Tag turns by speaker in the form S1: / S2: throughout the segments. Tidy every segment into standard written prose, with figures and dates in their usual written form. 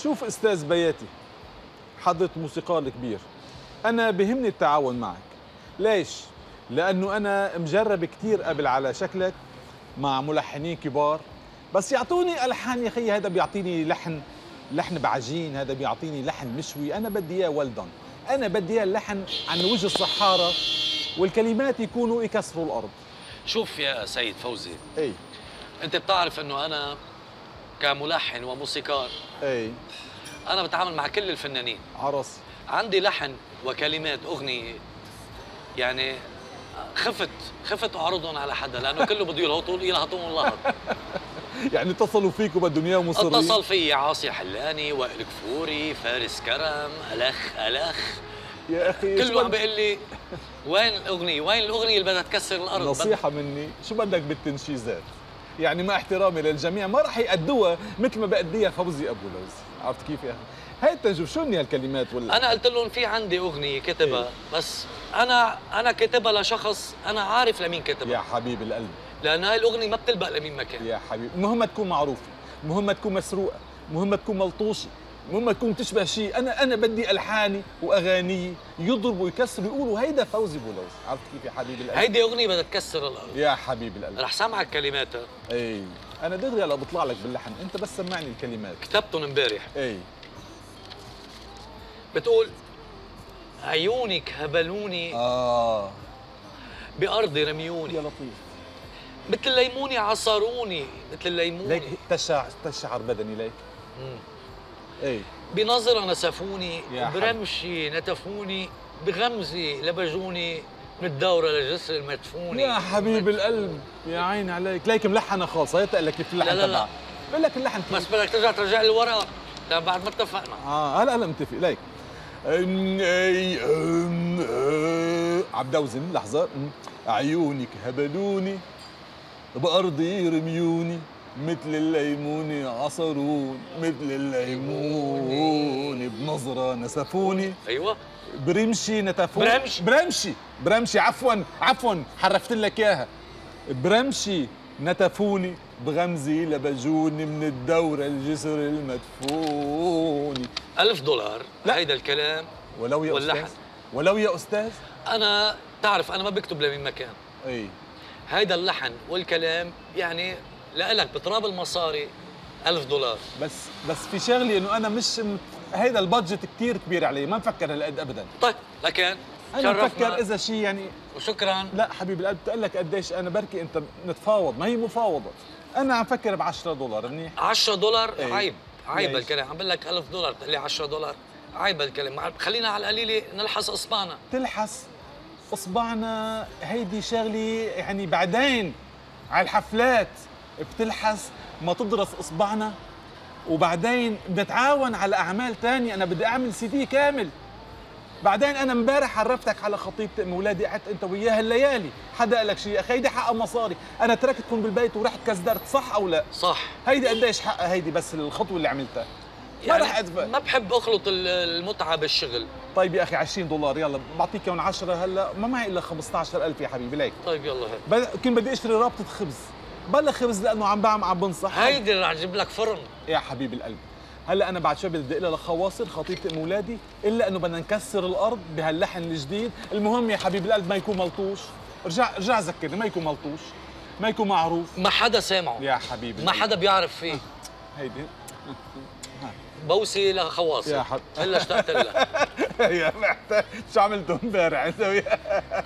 S1: شوف استاذ بياتي، حضرة موسيقار كبير، انا بهمني التعاون معك. ليش؟ لانه انا مجرب كثير قبل على شكلك مع ملحنين كبار، بس يعطوني الحان يا اخي، هذا بيعطيني لحن بعجين، هذا بيعطيني لحن مشوي، انا بدي اياه ولدن، انا بدي اياه اللحن عن وجه الصحارى والكلمات يكونوا يكسروا الارض.
S2: شوف يا سيد فوزي،
S1: اي
S2: انت بتعرف انه انا كملحن وموسيقار انا بتعامل مع كل الفنانين.
S1: عرس
S2: عندي لحن وكلمات اغنيه، يعني خفت اعرضهم على حدا لانه كله بده يلهطون اللهط.
S1: يعني اتصلوا فيك وبدهم اياه مصرين؟
S2: اتصل في عاصي حلاني، وائل كفوري، فارس كرم، الخ
S1: يا اخي
S2: كله عم بيقول لي وين الاغنيه اللي بدها تكسر الارض.
S1: نصيحه مني، شو بدك بالتنشيزات؟ يعني مع احترامي للجميع ما راح يأدوها مثل ما بأديها فوزي ابو لوز، عرفت كيف يا اخي؟ هاي التنجم شو هي هالكلمات ولا؟
S2: انا قلت لهم في عندي اغنيه كتبها بس انا كاتبها لشخص انا عارف لمين كتبها.
S1: يا حبيب القلب،
S2: لأن هاي الأغنية ما بتلبق لمين مكان.
S1: يا حبيبي، المهم تكون معروفة، المهم تكون مسروقة، المهم تكون ملطوشة، المهم تكون تشبه شيء، أنا بدي ألحاني وأغاني يضربوا ويكسروا يقولوا هيدا فوزي بولوز، عرفت كيف يا حبيبي القلب؟
S2: هيدي أغنية بدها تكسر الأرض.
S1: يا حبيبي القلب،
S2: رح سامعك كلماتها.
S1: إي، أنا دغري هلا بطلع لك باللحن، أنت بس سمعني الكلمات.
S2: كتبتهم امبارح.
S1: إي.
S2: بتقول عيونك هبلوني بأرضي رميوني،
S1: يا لطيف،
S2: مثل الليموني عصروني، مثل الليموني
S1: ليك تشعر بدني ليك. اي
S2: بنظرة نسفوني، برمشي نتفوني، بغمزي لبجوني، من الدورة لجسر المدفوني.
S1: يا حبيب القلب، يا عيني عليك، ليك ملحنة خالصة، هي تقول لك كيف اللحن تبعك.
S2: لا
S1: بقول لك اللحن كيف،
S2: بس بدك ترجع لي ورا بعد ما اتفقنا.
S1: هلا متفق. ليك عبدوزن لحظة. عيونك هبلوني بأرضي رميوني، مثل الليمون عصرون، مثل الليمون بنظرة نسفوني.
S2: ايوه
S1: برمشي نتفوني. برمشي عفوا حرفت لك اياها. برمشي نتفوني، بغمزي لبجوني، من الدورة الجسر المدفوني.
S2: $1000. لا هيدا الكلام
S1: ولو يا واللحن. أستاذ ولو يا أستاذ،
S2: أنا تعرف أنا ما بكتب لمين مكان.
S1: اي
S2: هيدا اللحن والكلام يعني لإلك بتراب المصاري $1000.
S1: بس في شغلي انه انا مش هيدا البادجت كثير كبير علي، ما مفكر هالقد ابدا.
S2: طيب لكن
S1: انا مفكر اذا شيء يعني.
S2: وشكرا.
S1: لا حبيبي القلب، بتقول لك قديش انا، بركي انت نتفاوض، ما هي مفاوضه. انا عم فكر ب$10 منيح.
S2: $10
S1: ايه.
S2: عيب الكلام، عم بقول لك $1000 بتقول لي $10، عيب الكلام. خلينا على القليله نلحس اصبعنا. تلحس
S1: اصبعنا هيدي شغلي يعني بعدين على الحفلات بتلحس ما تدرس اصبعنا، وبعدين بنتعاون على اعمال ثانيه. انا بدي اعمل CD كامل. بعدين انا امبارح عرفتك على خطيبتي ام ولادي، قعدت انت وياها الليالي، حدا قال لك شيء؟ اخي هيدي حقها مصاري، انا تركتكم بالبيت ورحت كزدرت، صح او لا؟
S2: صح.
S1: هيدي قديش حقها هيدي؟ بس الخطوه اللي عملتها
S2: يعني ما رح ادفع. ما بحب اخلط المتعه بالشغل.
S1: طيب يا اخي $20 يلا بعطيك اياهم 10 هلا، ما معي الا 15,000 يا حبيبي ليك.
S2: طيب يلا هات.
S1: كنت بدي اشتري رابطه خبز، بلا خبز لانه عم بنصح.
S2: هيدي رح اجيب لك فرن
S1: يا حبيبي القلب. هلا انا بعد شوي بدي اقول لك خواصر خطيبتي ام ولادي، الا انه بدنا نكسر الارض بهاللحن الجديد. المهم يا حبيبي القلب ما يكون ملطوش، ارجع ذكرني، ما يكون ملطوش، ما يكون معروف،
S2: ما حدا سامعه
S1: يا حبيبي،
S2: ما حدا بيعرف فيه.
S1: هيدي
S2: بوسي لخواصر
S1: يا حبيبي
S2: الا اشتقت لها.
S1: يا محتاج شو عملتوا امبارح انت وياها؟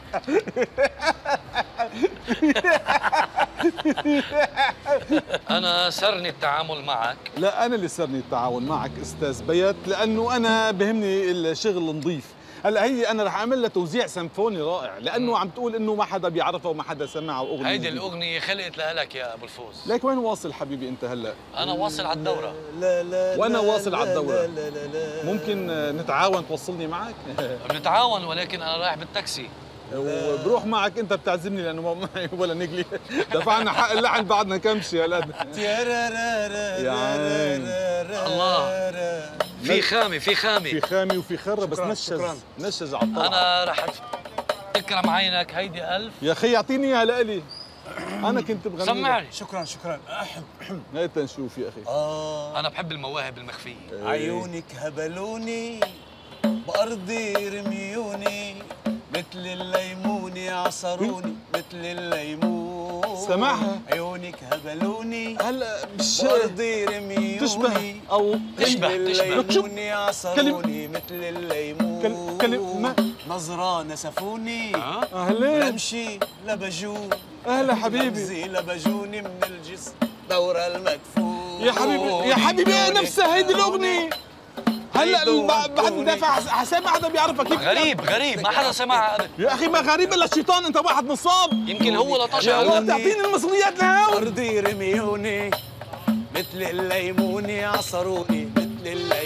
S2: أنا سرني التعامل معك.
S1: لا أنا اللي سرني التعامل معك أستاذ بيات، لأنه أنا بهمني الشغل نظيف. هلا هي أنا رح أعمل لها توزيع سيمفوني رائع، لأنه عم تقول إنه ما حدا بيعرفها وما حدا سمعها أغنية.
S2: هيدي الأغنية خلقت لك يا أبو الفوز.
S1: ليك وين واصل حبيبي أنت هلا؟
S2: أنا واصل على الدورة.
S1: لا وأنا واصل على الدورة. ممكن نتعاون توصلني معك؟
S2: بنتعاون ولكن أنا رايح بالتاكسي.
S1: وبروح معك انت بتعزمني لانه ما معي ولا نقلي. دفعنا حق اللحن بعدنا كم شيء هالقد. يا عين
S2: الله، في خامي
S1: وفي خره، بس نشز على الطلعه.
S2: انا رح تكرم عينك. هيدي 1000
S1: يا اخي، اعطيني اياها لإلي. انا كنت بغني.
S2: سمعني.
S3: شكرا شكرا.
S1: هات نشوف يا اخي.
S2: انا بحب المواهب المخفيه.
S3: عيونك هبلوني بأرضي رميوني مثل الليمون عصروني مثل الليمون.
S1: سمعها.
S3: عيونك هبلوني
S1: هلا مش
S3: بأرضي رميوني
S1: تشبه او
S2: تشبه
S3: الليمون عصروني مثل الليمون.
S1: كلمة
S3: نظرة نسفوني
S1: اهلين.
S3: لمشي لبجون.
S1: اهلا حبيبي.
S3: لمزي لبجوني من الجسم دورة المدفون.
S1: يا حبيبي يا حبيبي نفسها هيدي الاغنيه. هلا بعد ندافع حساب ما حدا بيعرفها كيف.
S2: غريب ما حدا سمعها.
S1: يا اخي ما غريب الا الشيطان، انت واحد نصاب.
S2: يمكن هو لطش.
S1: يا الله تعطيني المصريات لهون.
S3: أرضي رميوني مثل الليمون عصروني مثل الليمون.